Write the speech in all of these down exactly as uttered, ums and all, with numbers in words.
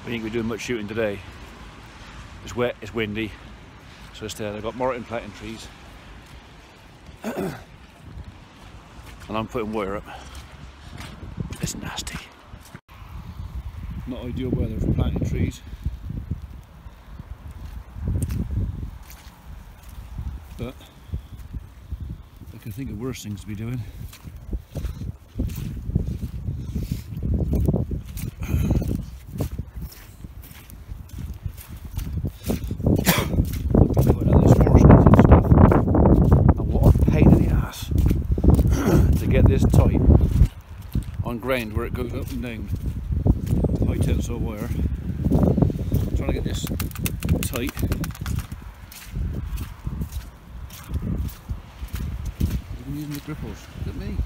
We ain't gonna be doing much shooting today. It's wet, it's windy, so instead I've got Morton planting trees and I'm putting wire up. It's nasty. Not ideal weather for planting trees, but I can think of worse things to be doing. Get this tight on ground where it goes up and down. High tensile wire. I'm trying to get this tight. I'm using the gripples. Look at me.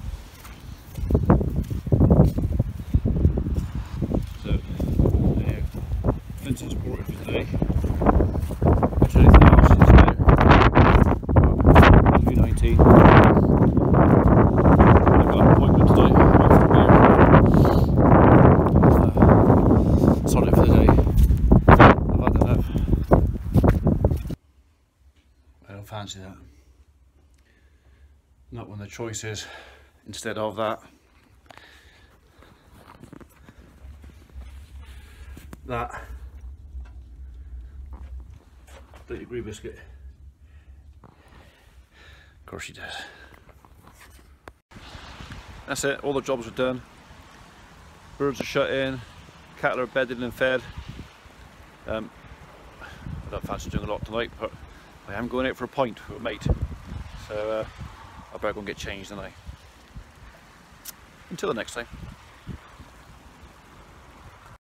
So, there. Fencing supported for today. If anything else, it's now two nineteen. Fancy that. Not when the choice is instead of that. That. Don't you agree, biscuit? Of course she does. That's it, all the jobs are done. Birds are shut in, cattle are bedded and fed. Um, I don't fancy doing a lot tonight, but I am going out for a pint with a mate, so uh, I better go and get changed tonight. Until the next time.